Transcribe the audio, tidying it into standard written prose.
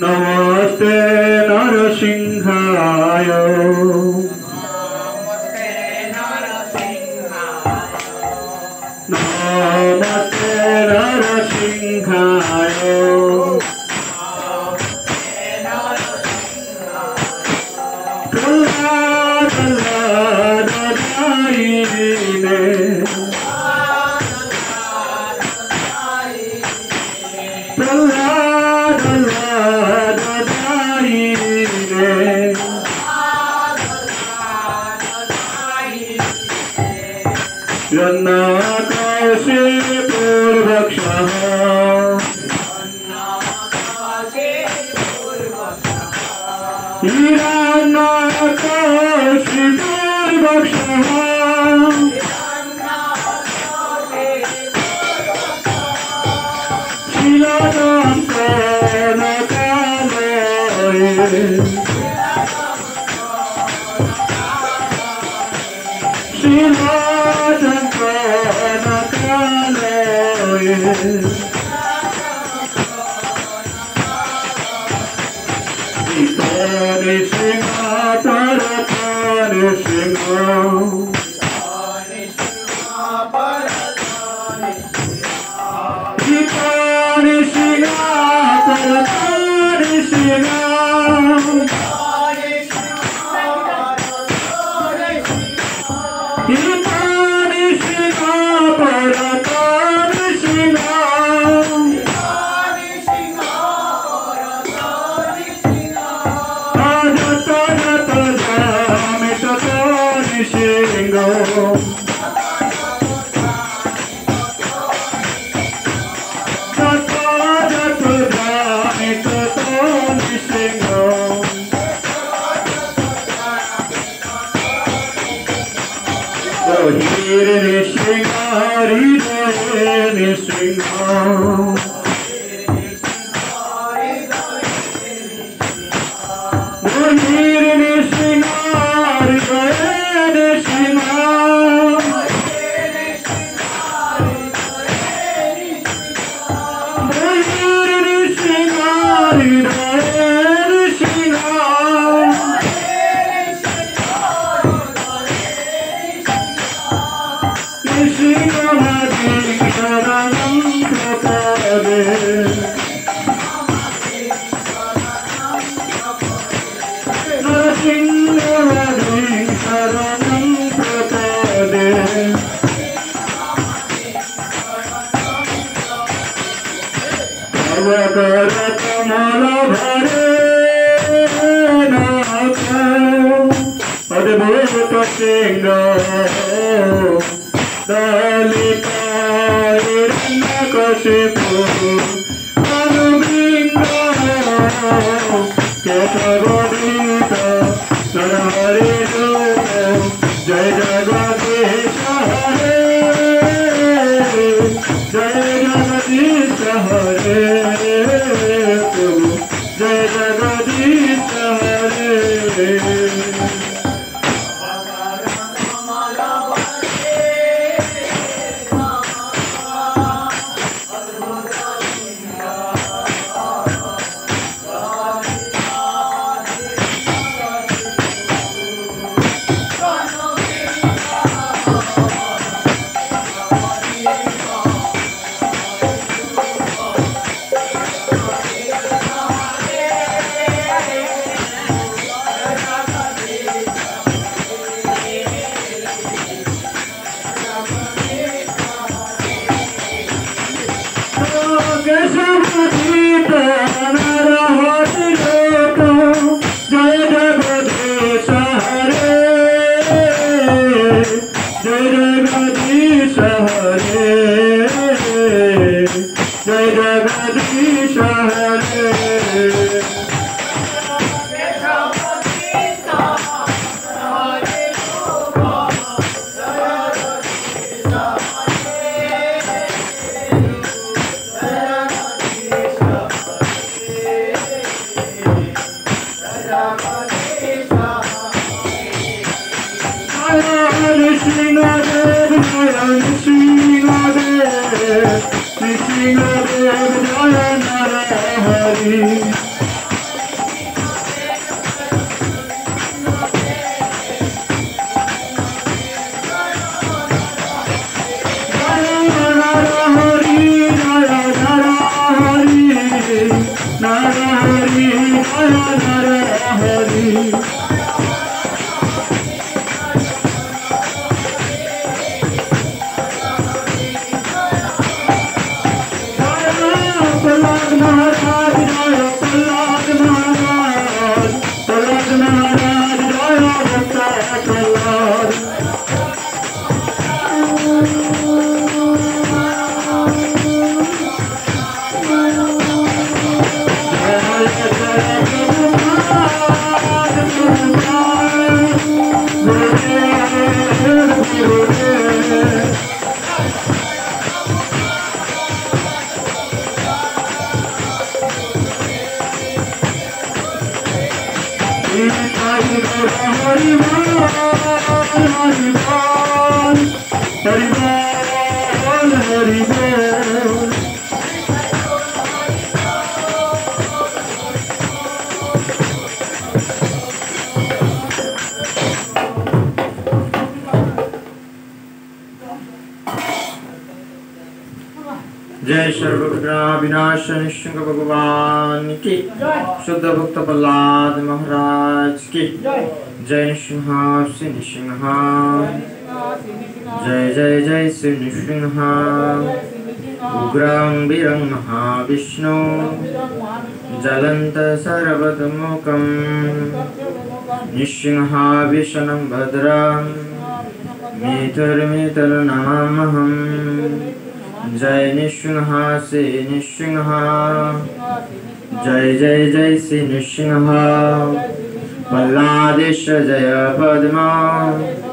नमस्ते नरसिंहाय नमस्ते नरसिंहाय Prahlad दायिने Prahlad दायिने यन्नाकाशे पूर्वक्षः हिरण्यकाशे पूर्वक्षः शीलादन्तनकालये शीलादन्तनकालये Tani Singha Paratani Singha Tani Singha Paratani Singha Tani Singha Paratani Singha Shingo Narahari Jaya Narahari Prahlad Maharaj Jaya Prahlad Maharaj Prahlad Maharaj Jaya Bhakta Prahlad जय सर्वविघ्न विनाशन निशंक भगवान की शुद्ध भक्त प्रहलाद महाराज की जय नृसिंह श्री नृसिंह जय जय जय श्री नृसिंह उग्रं वीरं महाविष्णु ज्वलंत सर्वतोमुखं नृसिंह विष्णुं भद्रं मिथुनमाम्यहम् जय नृसिंह श्री नृसिंह जय जय जय श्री नृसिंह प्रह्लादेश जय पद्मा